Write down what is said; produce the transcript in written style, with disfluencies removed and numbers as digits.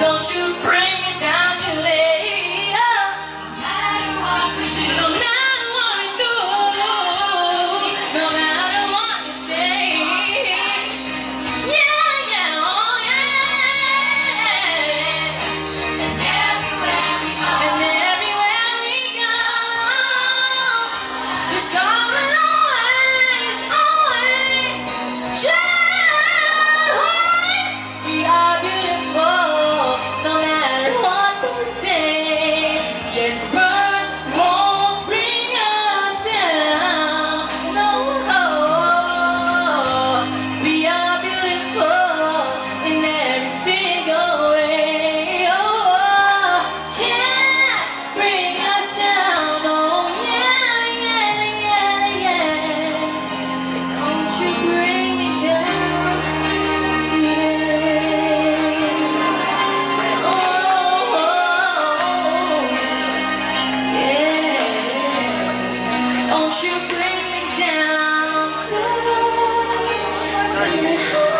Don't you bring me down today. No matter what we do, no matter what we do, no matter what you say. Yeah, yeah, oh yeah. And everywhere we go, the song will always, always shine. We are beautiful, no matter what we say. Yes, words won't bring us down. No, we are beautiful in every single way. Oh, can't bring us down. Oh, yeah, yeah, yeah, yeah. So don't you bring me down today. Oh, yeah. Don't you bring me down today.